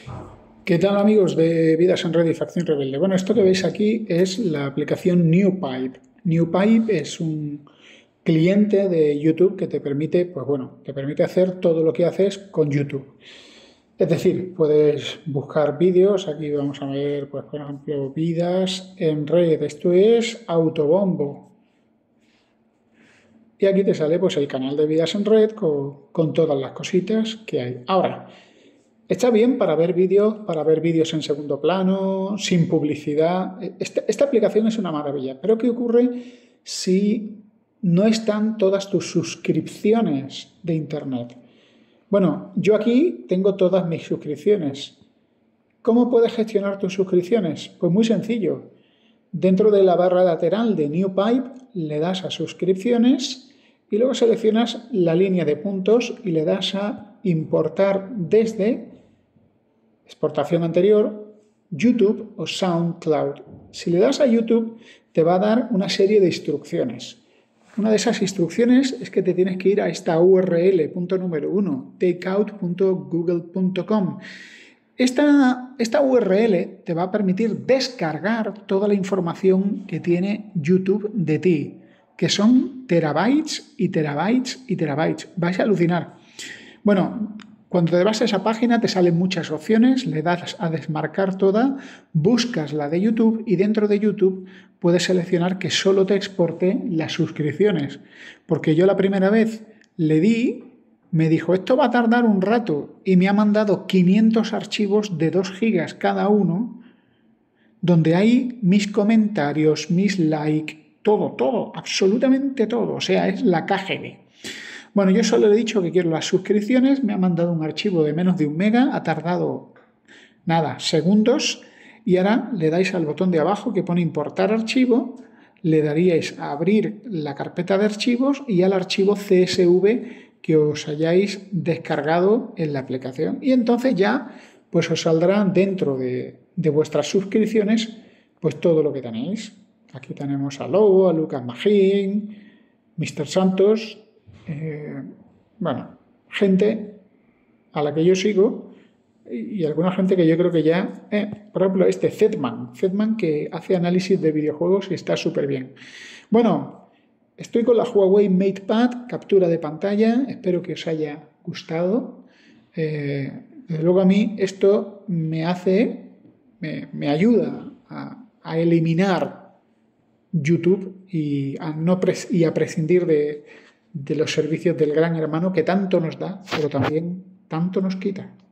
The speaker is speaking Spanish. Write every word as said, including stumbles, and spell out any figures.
¿Qué tal, amigos de Vidas en Red y Facción Rebelde? Bueno, esto que veis aquí es la aplicación NewPipe. NewPipe es un cliente de YouTube que te permite, pues bueno, te permite hacer todo lo que haces con YouTube. Es decir, puedes buscar vídeos, aquí vamos a ver, pues por ejemplo, Vidas en Red, esto es Autobombo. Y aquí te sale pues el canal de Vidas en Red con, con todas las cositas que hay. Ahora, está bien para ver vídeos, para ver vídeos en segundo plano, sin publicidad. Esta, esta aplicación es una maravilla. Pero ¿qué ocurre si no están todas tus suscripciones de Internet? Bueno, yo aquí tengo todas mis suscripciones. ¿Cómo puedes gestionar tus suscripciones? Pues muy sencillo. Dentro de la barra lateral de NewPipe le das a suscripciones y luego seleccionas la línea de puntos y le das a importar desde exportación anterior, YouTube o SoundCloud. Si le das a YouTube, te va a dar una serie de instrucciones. Una de esas instrucciones es que te tienes que ir a esta U R L, punto número uno, takeout punto google punto com. Esta, esta U R L te va a permitir descargar toda la información que tiene YouTube de ti, que son terabytes y terabytes y terabytes. Vais a alucinar. Bueno, cuando te vas a esa página te salen muchas opciones, le das a desmarcar toda, buscas la de YouTube y dentro de YouTube puedes seleccionar que solo te exporte las suscripciones. Porque yo la primera vez le di, me dijo esto va a tardar un rato y me ha mandado quinientos archivos de dos gigas cada uno donde hay mis comentarios, mis likes, todo, todo, absolutamente todo. O sea, es la K G B. Bueno, yo solo le he dicho que quiero las suscripciones, me ha mandado un archivo de menos de un mega, ha tardado, nada, segundos, y ahora le dais al botón de abajo que pone importar archivo, le daríais a abrir la carpeta de archivos y al archivo C S V que os hayáis descargado en la aplicación. Y entonces ya pues os saldrá dentro de, de vuestras suscripciones pues todo lo que tenéis. Aquí tenemos a Lobo, a Lucas Magín, mister Santos... Eh, bueno, gente a la que yo sigo y, y alguna gente que yo creo que ya, eh, por ejemplo, este Zedman, Zedman que hace análisis de videojuegos y está súper bien. Bueno, estoy con la Huawei MatePad, captura de pantalla, espero que os haya gustado. Eh, desde luego a mí esto me hace, me, me ayuda a, a eliminar YouTube y a, no pres y a prescindir de de los servicios del gran hermano que tanto nos da, pero también tanto nos quita.